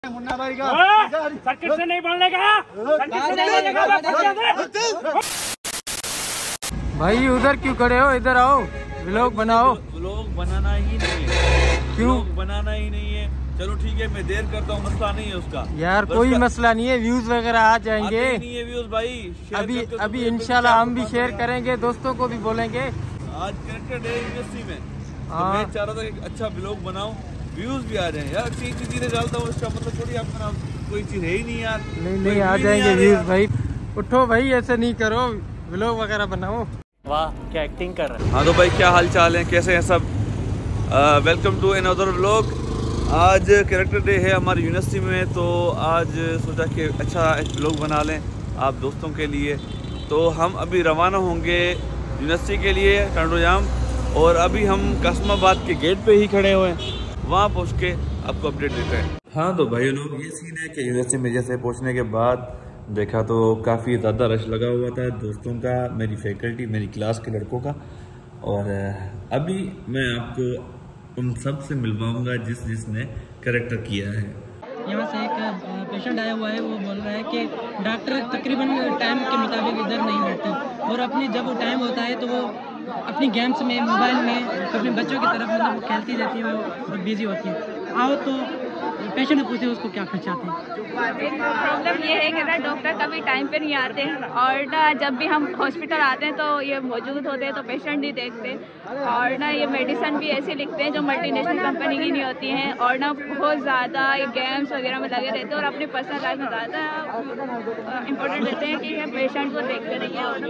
मुन्ना भाई का सर्किट से नहीं बोलने का, भाई उधर क्यों खड़े हो, इधर आओ, व्लॉग बनाओ। व्लॉग बनाना ही नहीं है, क्यों बनाना ही नहीं है। चलो ठीक है, मैं देर करता हूँ, मसला नहीं है उसका यार, कोई मसला नहीं है, व्यूज वगैरह आ जाएंगे। नहीं है व्यूज भाई, अभी इंशाल्लाह हम भी शेयर करेंगे, दोस्तों को भी बोलेंगे। आज कैरेक्टर डे यूनिवर्सिटी में, तो मैं चाह रहा था कि अच्छा व्लॉग बनाऊं, व्यूज भी आ जाए यार। अच्छी चीजें डालता हूँ, इसका मतलब थोड़ी अपना कोई चीज है ही नहीं यार। नहीं आ जाएंगे व्यूज भाई। उठो भाई, ऐसे नहीं करो, व्लॉग वगैरह बनाओ। वाह क्या एक्टिंग कर रहा है। हाँ तो भाई क्या हाल चाल है, कैसे हैं सब? Welcome to another vlog. आज कैरेक्टर डे है हमारी यूनिवर्सिटी में, तो आज सोचा कि अच्छा एक व्लॉग बना लें आप दोस्तों के लिए। तो हम अभी रवाना होंगे यूनिवर्सिटी के लिए टंडोजाम, और अभी हम कासमाबाद के गेट पे ही खड़े हुए हैं, वहाँ पहुँच के आपको अपडेट देते हैं। हाँ तो भाई लोग, ये सीन है कि यूनिवर्सिटी में जैसे पहुँचने के बाद देखा तो काफ़ी ज़्यादा रश लगा हुआ था दोस्तों का, मेरी फैकल्टी, मेरी क्लास के लड़कों का। और अभी मैं आपको उन सब से मिलवाऊंगा जिसने कैरेक्टर किया है। यहाँ से एक पेशेंट आया हुआ है, वो बोल रहा है कि डॉक्टर तकरीबन टाइम के मुताबिक इधर नहीं बैठती, और अपनी जब वो टाइम होता है तो वो अपनी गेम्स में, मोबाइल में अपने बच्चों की तरफ मतलब खेलती रहती है, वो बिजी होती है। आओ तो पेशेंट ने पूछे उसको क्या खर्चाते हैं। प्रॉब्लम ये है कि ना डॉक्टर कभी टाइम पे नहीं आते, और ना जब भी हम हॉस्पिटल आते हैं तो ये मौजूद होते हैं, तो पेशेंट नहीं देखते, और ना ये मेडिसिन भी ऐसे लिखते हैं जो मल्टीनेशनल कंपनी की नहीं होती हैं, और ना बहुत ज़्यादा ये गेम्स वगैरह में लगे रहते हैं, और अपनी पर्सनल लाइफ में ज़्यादा इम्पोर्टेंट देते हैं कि पेशेंट को देखते रहिए। और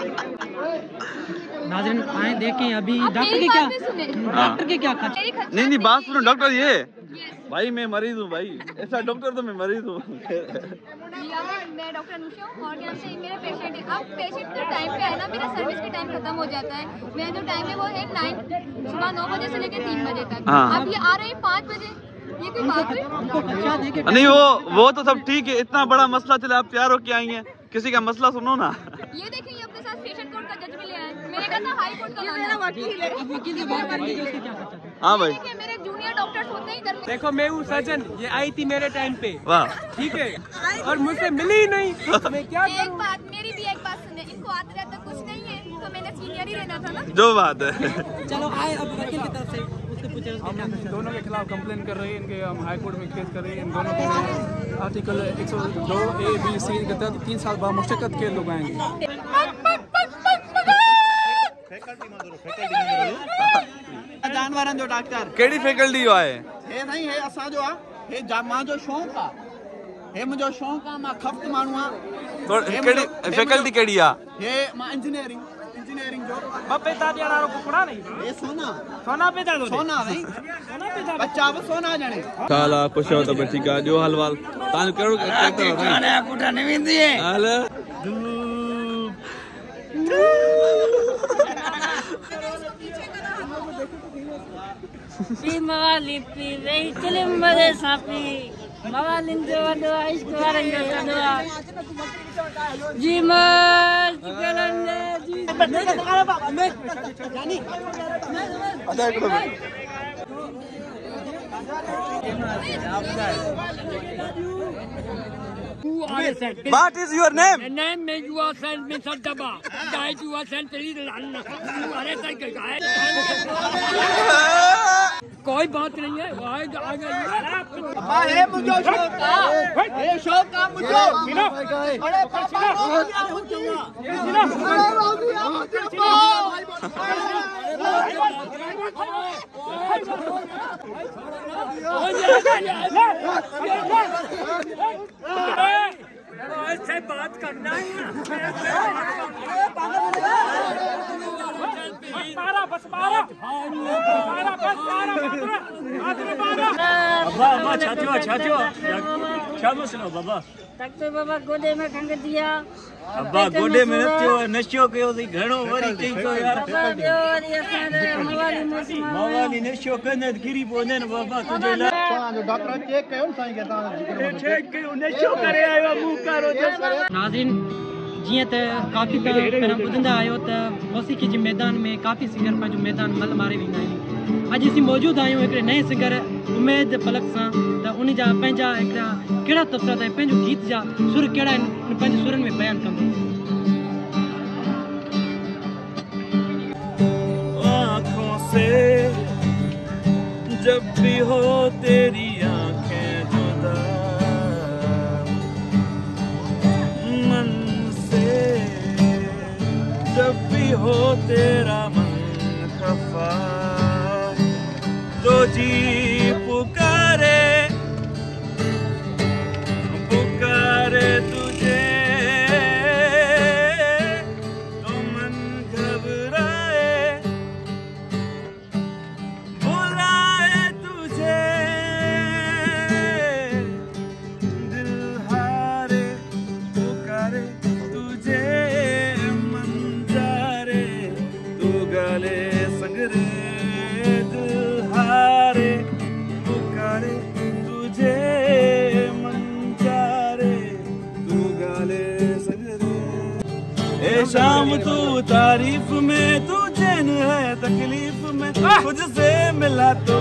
नाज़रीन आए देखें अभी डॉक्टर के क्या खर्च। नहीं बात सुनो डॉक्टर, ये भाई मैं मरीज हूँ भाई, ऐसा डॉक्टर तो मैं मरीज हूँ। मैं डॉक्टर अनुषा हूँ, और यहाँ से मेरा पेशेंट है। अब पेशेंट का टाइम पे है ना, मेरा सर्विस का टाइम खत्म हो जाता है। मेरा जो टाइम है वो है सुबह 9 बजे से लेकर 3 बजे तक। अब ये आ रहे हैं 5 बजे, ये कोई बात हुई? नहीं वो तो सब ठीक है, इतना बड़ा मसला चले, आप तैयार होके आई हैं, किसी का मसला सुनो ना। ये देखिए, ये अपने साथ पेशेंट कोर्ट का जज भी ले आए। मैंने कहा था हाई कोर्ट का मेरा वकील है। हाँ भाई, मेरे जूनियर डॉक्टर्स होते हैं इधर। देखो मैं हूँ सजन, ये आई थी मेरे टाइम पे, वाह ठीक है, और मुझसे मिली ही नहीं, तो मैं क्या एक बात, मेरी भी एक बात सुने, इनको आते रहता कुछ नहीं है, तो मैंने सीनियर ही रहना था ना। जो बात है। चलो आए अब वकील की तरफ से, उससे पूछे इन दोनों के खिलाफ कंप्लेन कर रहे हैं, इनके हम हाई कोर्ट में केस कर रहे हैं। इन दोनों के आर्टिकल 102 A B C के तहत 3 साल बाद मुश्तकत के लोग आएंगे। जानवर जो डॉक्टर केड़ी फैकल्टी जो है हे नहीं है, असा जो हे मां जो शौक आ, हे मुझो शौक आ, मां खफ्त मानू आ। तो केड़ी फैकल्टी केड़ी आ? हे मां इंजीनियरिंग जो बपेता देना रो कुकड़ा नहीं, हे सोना पे दे दो, सोना नहीं, बच्चा वो सोना जाने काला कुछ हो तो ठीक है। जो हाल वाल तान करो कैरेक्टर है कुटा नहीं विंदी है। हाल पी मवाली पी रही चले मरे सापी मवालिन जो दो इश्क वाले जो दो जी मत करने जी मैं जानी अदा करो। What is your name? The name is you are sent me Sadaba. Guys, you are sent to little Anna. You are a cycle guy. कोई बात नहीं है, पापा हे मुझो शौक आ, हे शौक आ मुझो बड़े पापा ऐसे बात करना है। बाबा डॉक्टर बाबा गोदे में खंग दिया, अब्बा गोडे में नशो कयो थी घणो वरी चई तो यार मवाली नशो कंदे गिरी पोने न बाबा तुझे ला जो डॉक्टर चेक कयो न साईं के ता चेक कयो नशो करे आयो मुंह करो। नाज़रीन जीअं त काफ़ी पहिरां ॿुधंदा आहियो त मौसीक़ी जे मैदान में काफ़ी सिंगर पंहिंजो मैदान मल मारे वेंदा आहिनि, अॼु असीं मौजूदु आहियूं हिकिड़े नए सिंगर उमेद पलक सां। त उन जा पंहिंजा हिकिड़ा कहिड़ा तबसरा ऐं पंहिंजो गीत जा सुर कहिड़ा आहिनि पंहिंजे सुरनि में बयानु कंदो। आँखों से जब भी हो तेरी आंखें जुदा, मन से जब भी हो तेरा मन खफा, तो जी पुकारे पुकारे तुझे, तो मन घबराए बुलाए तुझे, दिल हारे पुकारे तुझे, मन जा रे तू गले संग रे, दिल हारे पुकारे तुझे, मन जा रे तू गले संग रे। ए शाम तू तारीफ में, तू चैन है तकलीफ में, मुझसे मिला तो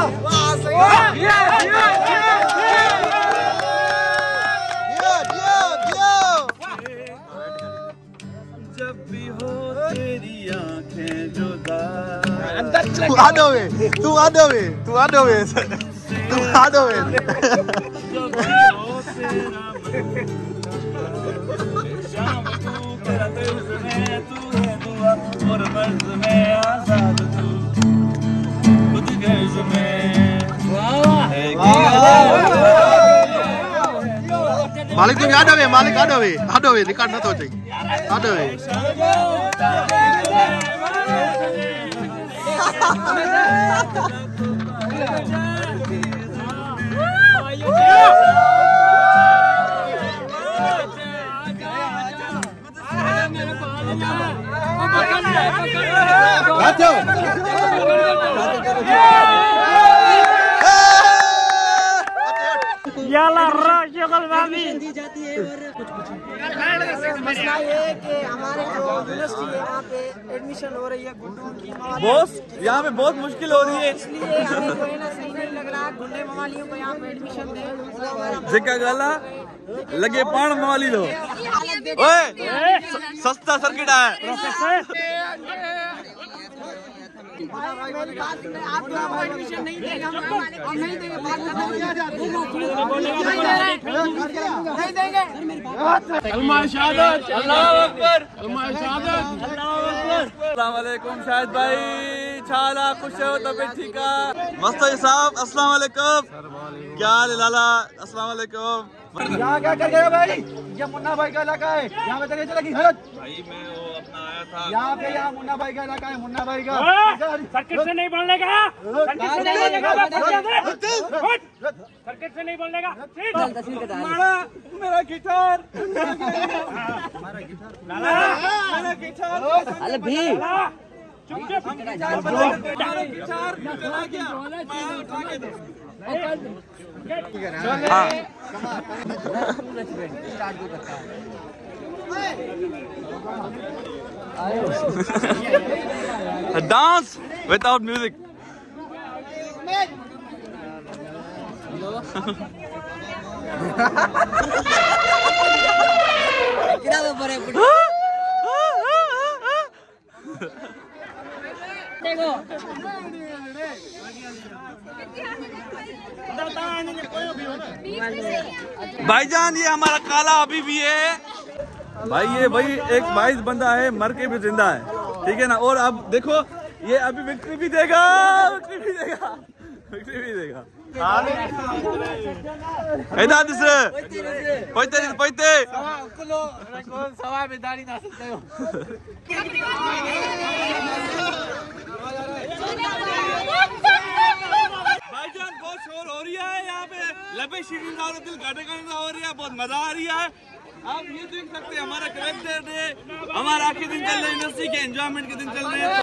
जब भी हो तेरी आंखें जुदा, तू आ दो वे, तू आ दो वे, तू आ दो वे, तू आ दो वे। जब भी हो तेरा मन, शाम तू तेरा दिल में, तू है दुआ और मर्ज में आजाद, तू खुद गर्ज में है मालिक तुम आ दो वे, मालिक आ दो वे, रिकॉर्ड ना तो चाहिए, आ दो वे। मसला ये है कि हमारे जो यूनिवर्सिटी है यहाँ पे एडमिशन हो रही है गुंडों की, बॉस यहाँ पे बहुत मुश्किल हो रही है, इसलिए हमें जो है ना सही नहीं लग रहा गुंडे मवालियों को यहाँ पे एडमिशन दे। जिक्का गाला लगे पान मवाली लो, ओए सस्ता सर्किट है। मेरी बात आपको एडमिशन नहीं देंगे हम नहीं देंगे, बात नहीं देंगे। कलमा शहादत, अल्लाहु अकबर, कलमा शहादत, अल्लाहु अकबर। अस्सलाम वालेकुम शाहिद भाई, छाला खुश हो तबीयत ठीक है? मस्त है साहब, अस्सलाम वालेकुम, क्या हाल है लाला? अस्सलाम वालेकुम। यहाँ क्या कर गया भाई? ये मुन्ना भाई का इलाका है, यहाँ पे तेरे चलेगी हरत। भाई मैं वो अपना आया था यहाँ पे, यहाँ मुन्ना भाई का इलाका है, मुन्ना भाई का। सर्किट से नहीं बोलने का, सर्किट से नहीं बोलने का, सर्किट से नहीं बोलने का। मेरा गिटार, मेरा गिटार, अरे भी चुप चुप, डांस विदाउट म्यूजिक। देखो भाईजान ये हमारा काला अभी भी है भाई, ये भाई एक 22 बंदा है, मर के भी जिंदा है, ठीक है ना। और अब देखो ये अभी विक्ट्री भी देगा, विक्ट्री भी देगा, विक्ट्री भी देगा। भाईजान बहुत शोर हो रही है यहाँ पे, लबे शीरीन दिल गाटे गाने हो रही है, बहुत मजा आ रही है। आप ये देख सकते हैं हमारा करेक्टर डे, हमारा आखिरी दिन चल रहे हैं, यूनिवर्सिटी के एंजॉयमेंट के दिन चल रहे हैं।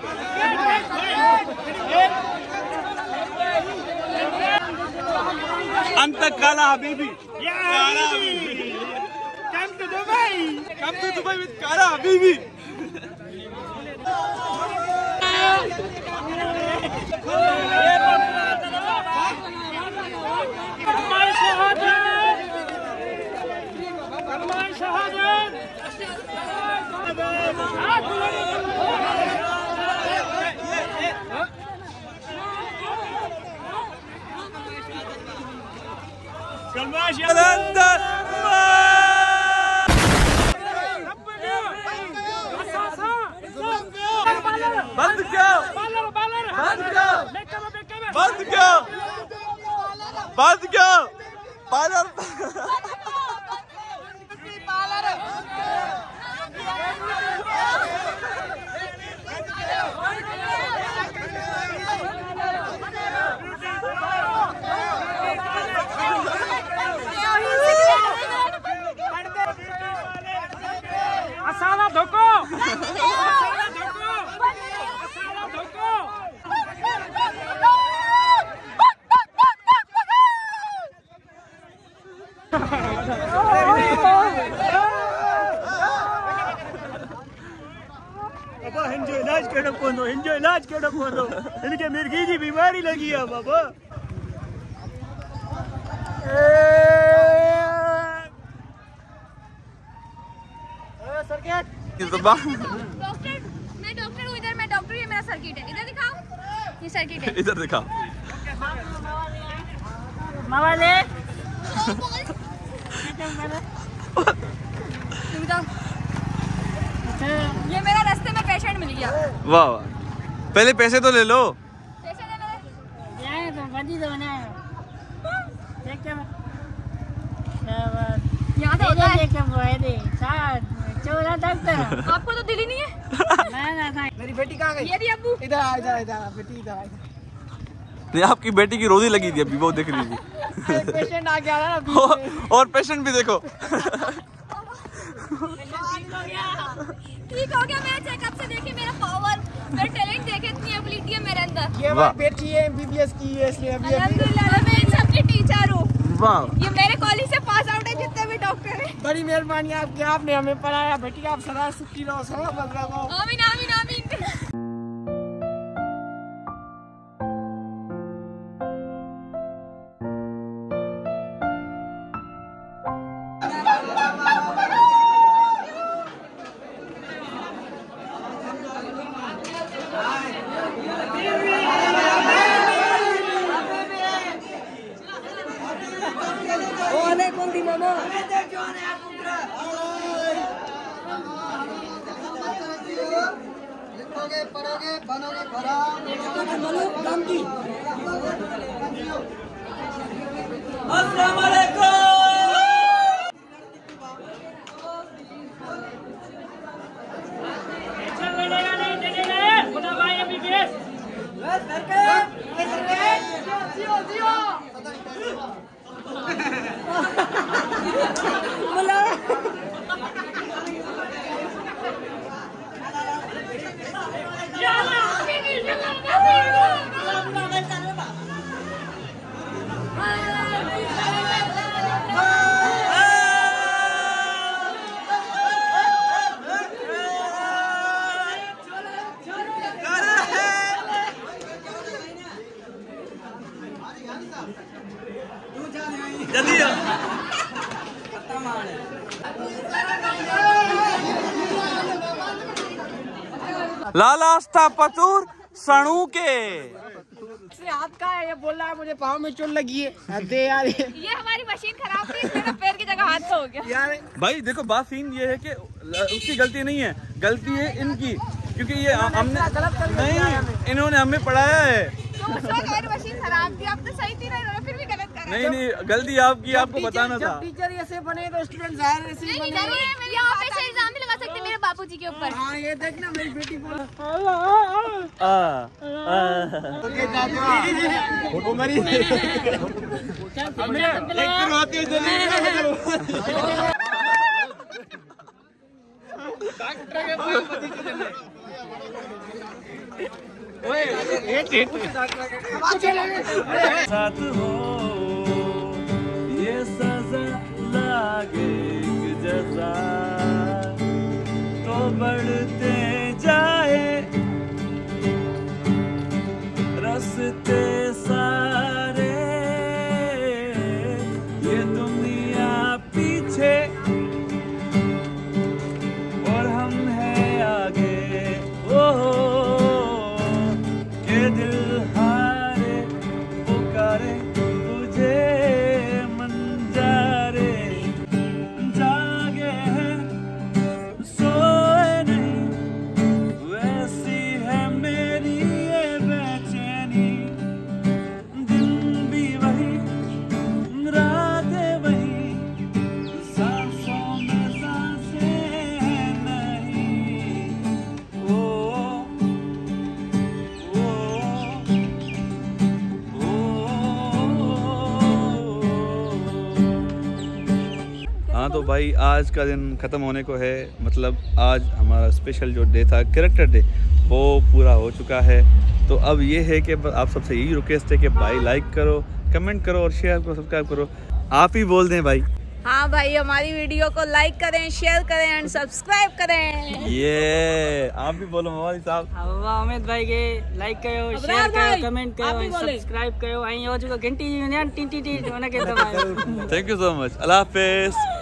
अंत काला हबीबी, काला हबीबी, come to Dubai, come to Dubai with काला हबीबी। बंद क्या पार्लर असाला धोको हिंजो इलाज केड़ो पवंदो इनके मिर्गी जी बीमारी लगी है बाबा डॉक्टर मैं डॉक्टर हूँ इधर मैं डॉक्टर ये मेरा सर्किट है इधर दिखाओ ये सर्किट है इधर दिखा मामा ले ये मेरा रास्ते में पेशेंट मिल गया वाह वाह पहले पैसे तो ले लो पैसे ले लो यहाँ तो बदी तो बनाया देख क्या यहाँ तो होता है चौरा डॉक्टर आपको तो दिल ही नहीं है ना मेरी बेटी कहाँ गई? ये रही अब्बू इधर आ बेटी इधर आ नहीं आपकी बेटी की रोजी लगी थी अभी वो देख लीजिए पेशेंट आ गया ना अभी और पेशेंट भी देखो ठीक हो गया मेरा चेकअप से देखिए मेरा पावर मेरा टैलेंट देखे इतनी एबिलिटी है मेरे अंदर ये हमारी बेटी है MBBS की है इसलिए अभी अल्हम्दुलिल्लाह मैं इन सबकी टीचर हूँ वाह ये मेरे कॉलेज से पास आउट है जितने भी डॉक्टर हैं बड़ी मेहरबानी आपकी आपने हमें पढ़ाया बेटी आप सदा सुखी रहो सलामत रहो आमीन आमीन आमीन पढ़ोगे बनोगे भरा अस्सलाम वालेकुम जल्दी लाला आस्था पतूर सणू के हाथ का है ये बोल रहा है मुझे पाँव में चोट लगी है दे यार ये हमारी मशीन खराब थी मेरा पैर की जगह हाथ हो गया यार भाई देखो बात सीन ये है कि उसकी गलती नहीं है गलती है इनकी क्योंकि ये हमने नहीं इन्होंने हमें पढ़ाया है तो उस वक्त मेरी मशीन खराब थी अब तो सही थी ना इन्होंने फिर भी गलत करा नहीं नहीं गलती आपकी आपको बताना था टीचर ऐसे बने तो स्टूडेंट जाहिर ऐसे ही बने यहाँ पे से इल्जाम भी लगा सकते मेरे बापूजी के ऊपर हाँ ये देखना मेरी बेटी बोल साथ हो ये सजा लागे जजा तो बढ़ते जाए हाँ तो भाई आज का दिन ख़त्म होने को है, मतलब आज हमारा स्पेशल जो डे था कैरेक्टर डे वो पूरा हो चुका है। तो अब ये है कि आप सबसे यही रिक्वेस्ट है कि भाई लाइक करो, कमेंट करो और शेयर करो, सब्सक्राइब करो। आप ही बोल दें भाई। हाँ भाई, हमारी वीडियो को लाइक करें, शेयर करें एंड सब्सक्राइब करें। ये आप भी बोलो मोबाइल साहब। अमित भाई के लाइक करो, शेयर करो, कमेंट करो, सब्सक्राइब करो। आई हो चुका घंटी टी टी टी होने के दबाए। Thank you so much. अल्लाह हाफिज़।